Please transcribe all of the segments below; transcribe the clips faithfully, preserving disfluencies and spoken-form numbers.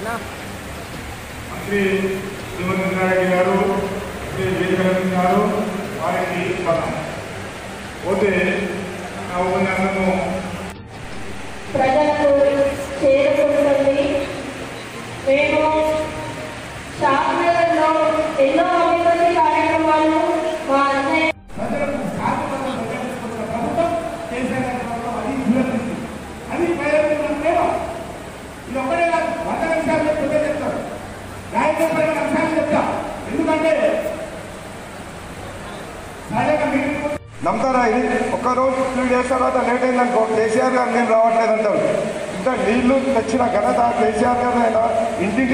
మంత్రి శ్రీమతి గారు శ్రీ జయకరణ్ గారు వారికి పోతే నా ఉపన్యాసము ప్రజలకు చేరుకుంటుంది. మేము షాప్నగర్లో ఎన్నో అభివృద్ధి కార్యక్రమాలు మా అన్నయ్య అది ప్రయోజనం. ఇది ఒక్కడే కాదు, వంద నిమిషాలు చెప్తే చెప్తారు, యాభై పది నిమిషాలు చెప్తా. ఎందుకంటే నమ్ముతారా? ఇది ఒక్కరోజు త్రీ డేస్ తర్వాత లేట్ అయిందనుకో కేసీఆర్ గారు నేను రావట్లేదు అంటారు. ఇంకా నీళ్లు తెచ్చిన ఘనత కేసీఆర్ గారు అయినా ఇంటింటి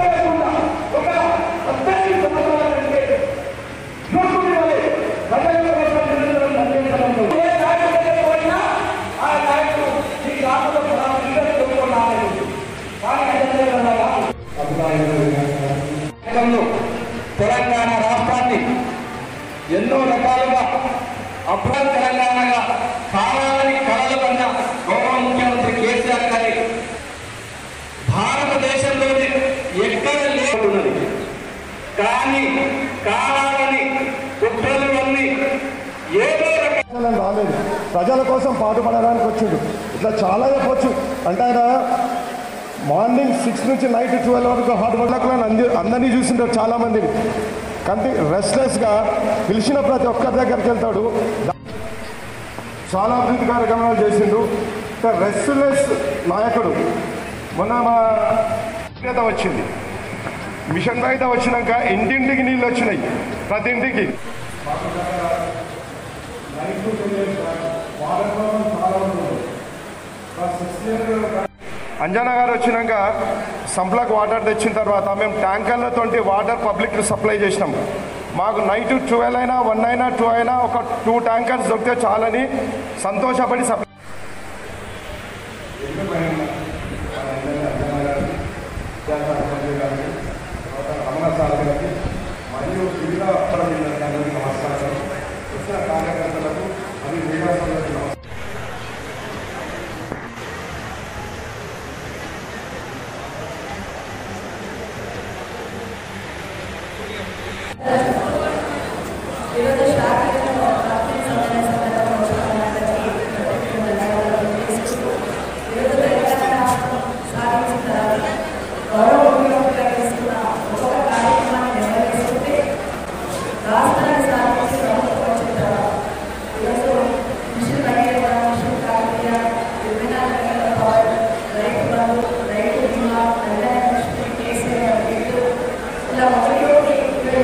తెలంగాణ రాష్ట్రాన్ని ఎన్నో రకాలుగా అప్పుడు తెలంగాణగా కావాలని కలలు కన్నా గౌరవ ముఖ్యమంత్రి కేసీఆర్ గారి భారతదేశంలోనే ఎక్కడ లేకున్నది. కానీ కావాలని కుట్రలన్నీ ఏదో రకాల రాలేదు, ప్రజల కోసం పాటుపడడానికి వచ్చిండు. ఇట్లా చాలా చెప్పొచ్చు. అంటే ఆయన మార్నింగ్ సిక్స్ నుంచి నైట్ ట్వెల్వ్ వరకు హాట్ వర్క్లో అంది అందరినీ చూసింటారు చాలామందిని. కానీ రెస్ట్లెస్గా పిలిచిన ప్రతి ఒక్కరి దగ్గరికి వెళ్తాడు. చాలా అభివృద్ధి కార్యక్రమాలు చేసిండు. రెస్ట్లెస్ నాయకుడు. మొన్న మా వచ్చింది, మిషన్ రైత వచ్చినాక ఇంటింటికి నీళ్ళు వచ్చినాయి, ప్రతి ఇంటికి. అంజనా గారు వచ్చినాక సంప్లకు వాటర్ తెచ్చిన తర్వాత మేము ట్యాంకర్లతో వాటర్ పబ్లిక్ సప్లై చేసినాం. మాకు నైట్ ట్వెల్వ్ అయినా వన్ అయినా టూ అయినా ఒక టూ ట్యాంకర్స్ దొరికితే చాలని సంతోషపడి సప్లై. మరియు వివిధ నమస్కారం వచ్చిన కార్యకర్తలకు మరియు మీడియా సోదరులకు నమస్కారం. వివిధ శాఖలలో పంపిణీ సంబంధించిన వివిధ తెలంగాణ రాష్ట్రం సాధించిన తర్వాత గౌరవ ముఖ్యమంత్రిగా తీసుకున్న ఒక్కొక్క కార్యక్రమాన్ని నిర్వహిస్తుంటే రాష్ట్రాన్ని సాధించి ప్రభుత్వం వచ్చిన తర్వాత ఈరోజు మిషన్ భగీరథ, మిషన్ కాకతీయ, విభిన్న రంగాల పవర్, రైతు బంధు, రైతు బీమా, కళ్యాణ లక్ష్మి, కేసీఆర్ రేటు, ఇలా ఒకటి ఒకటి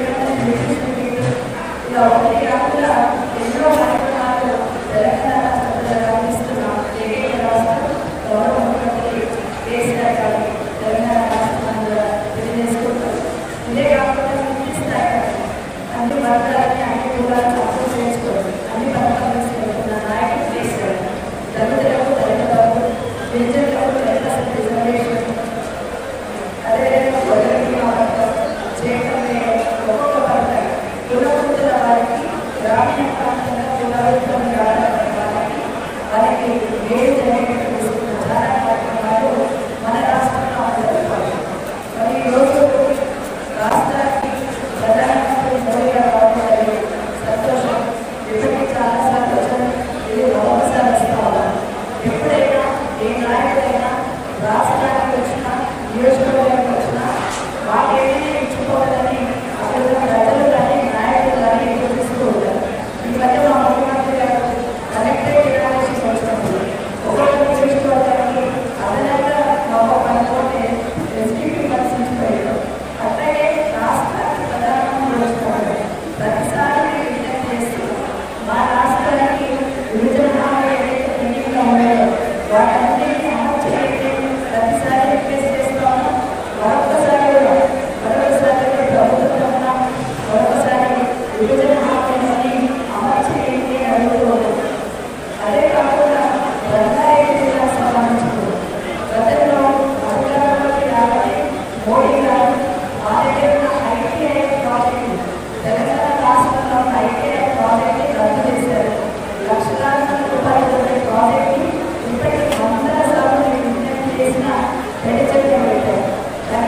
ఇలా ఒకటి కాకుండా ఎన్నో కార్యక్రమాలు తెలంగాణ రాష్ట్రంలో అందిస్తున్న ఏకైక రాష్ట్రం గౌరవ ముఖ్యమంత్రి కేసీఆర్ గారు తెలంగాణ రాష్ట్రంలో తెలియజేసుకుంటారు. ఇదే కాకుండా చూపిస్తాయి అన్ని వర్గాలని అన్ని కులాలను అర్థం చేసుకోండి, అన్ని పథకాలు తీసుకెళ్తున్న నాయకుడు కేసీఆర్. దళితులకు దళిత బంధు, గిరిజనులకు దళిత రిజర్వేషన్, అదేవిధంగా గొర్రెల బీమా పథకం చేయడం ఒక్కొక్క పథకం కులవృత్తుల వారికి, గ్రామీణ ప్రాంతంలో కులవృత్తులు వారికి వారికి వేరు జరిగేట్టు తీసుకున్న చాలా కార్యక్రమాలు మన రాష్ట్రంలో జరుగుతాయి. మరి ఈరోజు రాష్ట్రానికి ప్రధానమంత్రి మోడీ గారు రావడం సంతోషం. ఇప్పటికీ చాలా సంతోషం. ఇది మరొకసారి వస్తాము. ఎప్పుడైనా ఏ నాయకుడైనా రాష్ట్రానికి వచ్చినా నియోజకవర్గానికి వచ్చినా వాటిని ఇచ్చుకోవాలని అక్కడ ప్రజలు కానీ నాయకులు కానీ ఎదురు చూస్తూ ఉంటారు. ఈ మధ్య మా ముఖ్యమంత్రి గారు కలెక్టరేట్ ఇనాగ్రేషన్ వచ్చినప్పుడు ఒక్కొక్క నియోజకవర్గానికి అదనంగా ఒక పనుకోటి ఎగ్జిక్యూటివ్ పరిశీలించలేదు. అట్లాగే రాష్ట్రానికి ప్రధానమంత్రి వచ్చినప్పుడు ప్రతిసారి విజ్ఞప్తి చేస్తూ మా రాష్ట్రానికి విభజన హామీ ఏదైతే పెండింగ్లో ఉన్నాయో వాటన్నిటినీ అమలు చేయండి ప్రతిసారి రిక్వెస్ట్ చేస్తాము. మరొకసారి కూడా మరొకసారి ప్రభుత్వం మరొకసారి విభజన హామీని అమలు చేయండి అడుగుతుంది. అదే కాకుండా రంగారెడ్డి జిల్లాకు సంబంధించి గతంలో అధికారంలోకి రావాలి మోడీ గారు మా దగ్గర ఉన్న ఐటీఐ ప్రాజెక్టు తెలంగాణ రాష్ట్రంలో ఉన్న ఐటీఐ ప్రాజెక్ట్ని రద్దు చేశారు. లక్షలాది రూపాయల ప్రాజెక్ట్ని ఇప్పటికీ వందల సార్లు విజ్ఞప్తి చేసిన పెళ్లి పెట్టారు.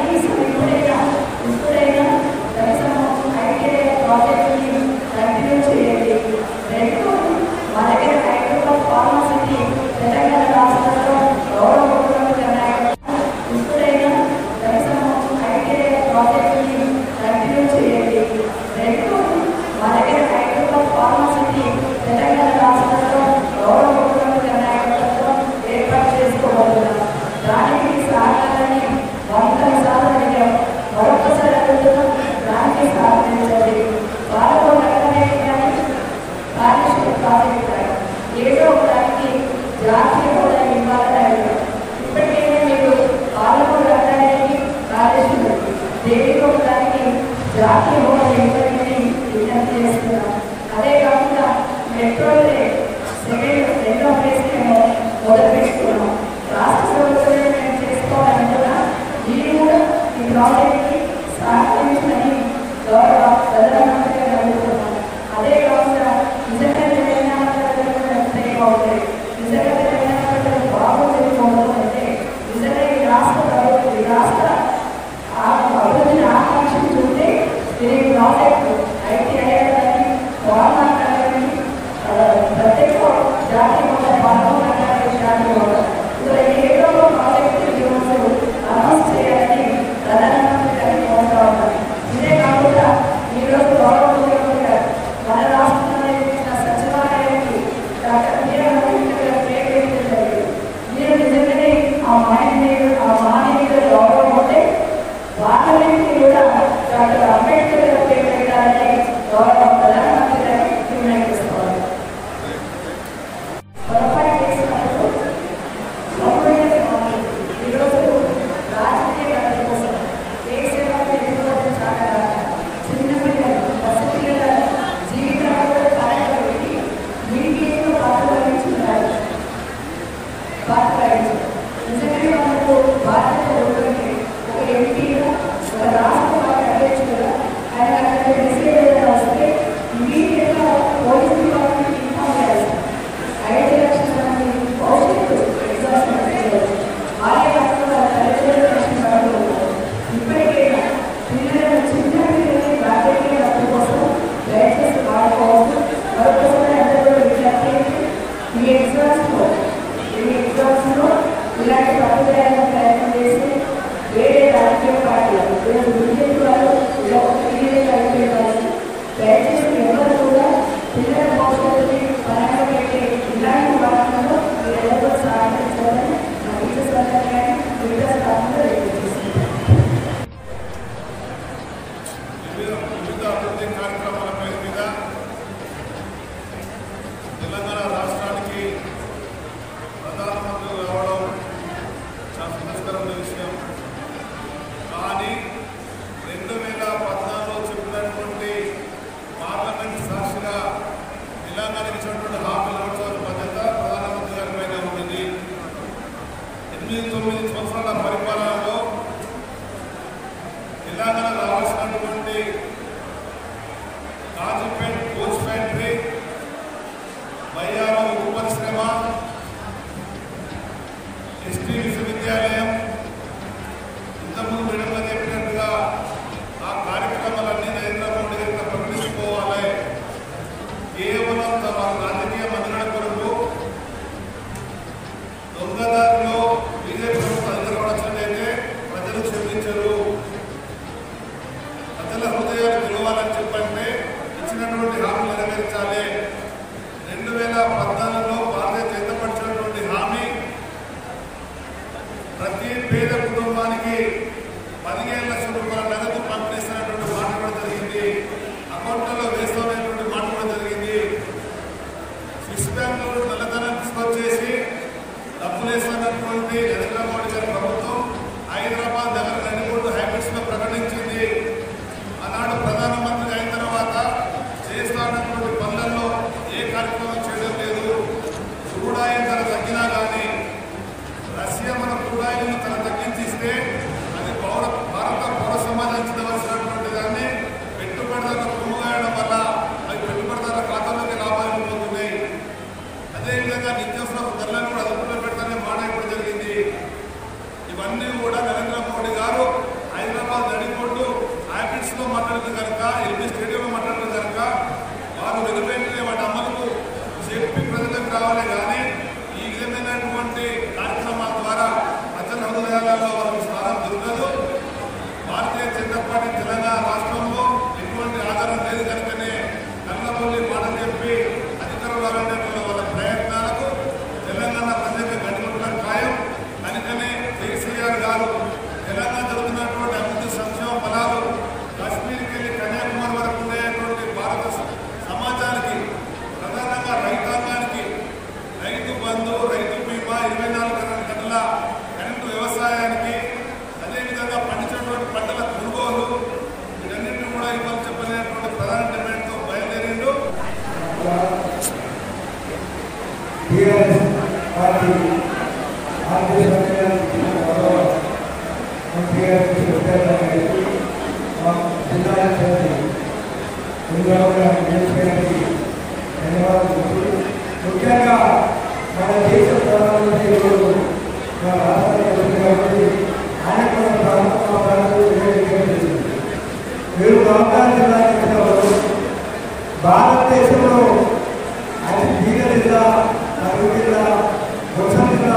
ప్రధానమంత్రి నరేంద్ర మోడీ గారి ప్రభుత్వం హైదరాబాద్ నగర నడిబొడ్డు హ్యాబిట్స్ లో ప్రకటించింది. ఆనాడు ప్రధానమంత్రి అయిన తర్వాత చేస్తున్నటువంటి పనులలో ఏ కార్యక్రమం చేయడం లేదు. క్రూడాయిల్ ధర తగ్గినా కానీ రష్యా మన క్రూడాయిల్ను తన తగ్గించిస్తే అది పౌర భారత పౌర సమాజం చెందవలసినటువంటి దాన్ని పెట్టుబడిదారుల కొనుగోయడం వల్ల అవి పెట్టుబడిదారుల ఖాతాలోకి లాభాలు పోతున్నాయి. అదేవిధంగా నిత్యావసర ధరలను కూడా అదుపులో పెడతానే మానేయడం జరిగింది. ఇవన్నీ కూడా నరేంద్ర మోడీ గారు హైదరాబాద్ నడిబొడ్డు హ్యాబిట్స్ లో మాట్లాడిన కనుక ఎల్బీ స్టేడియంలో మాట్లాడిన కనుక వారు వెనువెంటనే వాటి అమలుకు చెప్పి ప్రజలకు రావాలి. కానీ ఈ విధమైనటువంటి కార్యక్రమాల ద్వారా ప్రజల హృదయాలలో వారికి స్థానం దొరకదు. భారతీయ జనతా పార్టీ తెలంగాణ రాష్ట్రంలో ఎటువంటి ఆధారం లేదు కనుకనే కన్నబొల్లి మాటలు చెప్పి అధికారంలో రావాలనేటువంటి వాళ్ళ ప్రయత్నాలకు తెలంగాణ ప్రజలకు గడిపడం ఖాయం. కనుకనే కేసీఆర్ గారు తెలంగాణ జరుగుతున్నటువంటి అభివృద్ధి సంక్షేమ ఫలాలు కాశ్మీర్కి వెళ్ళి కన్యాకుమారి వరకు ఉండేటువంటి భారత సమాజానికి ప్రధానంగా రైతాంగానికి రైతు బంధు, రైతు బీమా, ఇరవై నాలుగు గంటల కరెంటు వ్యవసాయానికి, అదేవిధంగా పండించినటువంటి పంటల కొనుగోలు, వీటన్నింటినీ కూడా ఇవ్వాలి చెప్పలేనటువంటి ప్రధాన డిమాండ్తో బయలుదేరిండు. ముఖ్యంగా మన దేశ ప్రధానమంత్రి మన రాష్ట్రానికి ఆయన కూడా ప్రాంతాలు మీరు రామకాన్ జిల్లా భారతదేశంలో ఆయన బీద జిల్లా, నలుగు జిల్లా, వసంత జిల్లా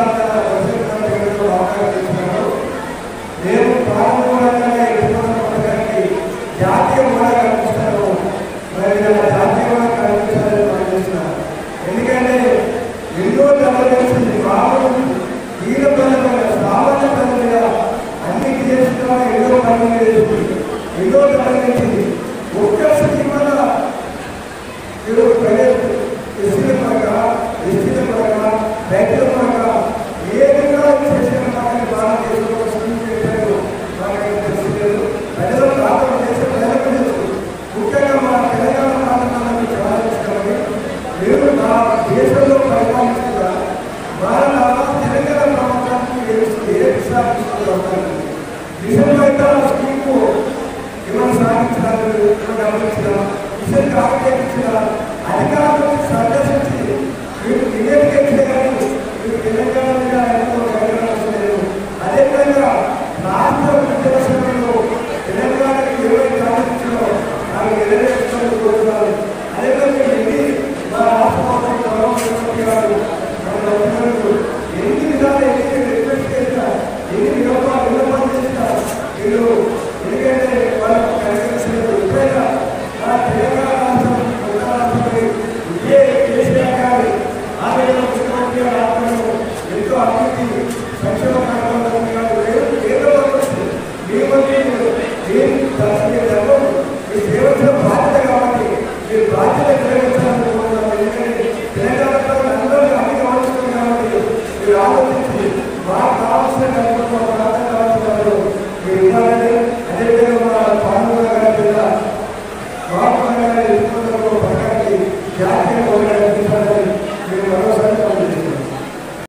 అవకాశం మేము ప్రారంభంగా పథకానికి జాతీయ హోదా కల్పిస్తాను. మరి జాతీయ హోదా కల్పించాలని పనిచేస్తున్నారు. ఎందుకంటే ఎన్నో తరలించింది బాబు వీర పనుల సామాన్య పనుల మీద అన్ని చేస్తున్నా ఎన్నో పనులు చేస్తుంది, ఎన్నో తరలించింది. ఒక్క స్థితి వల్ల మీరు ప్రైవేట్ ఎస్సీల పడక, ఎస్సీల పడక, రైతుల పడక ఏ విధంగా చేసిన పక్కన భారతదేశంలో పెట్టారు మనకి తెలియదు. ప్రజలు ప్రాంతం చేసే ప్రజలకు తెలుసు. ముఖ్యంగా మన తెలంగాణ ప్రాంతాలను చాలా ఇష్టమని మీరు నా దేశంలో పరిపాలిస్తున్న భారత తెలంగాణ ప్రభుత్వానికి ఏ విశాఖిస్తున్నారు నిజంగా స్కీము ఎవరు సాధించారు, గమనించిన విషయం కాకపోతే అధికారులు సందర్శించి మీరు నివేదిక చేయాలి. మీరు తెలంగాణ మీద ఎంతో లేదు. అదేవిధంగా రాష్ట్ర విద్యాసంలో తెలంగాణకి ఏవైతే ఆలోచించారో నాకు నెరవేర్చాలని కోరుతున్నారు. అదేవిధంగా మా రాష్ట్ర ప్రభుత్వం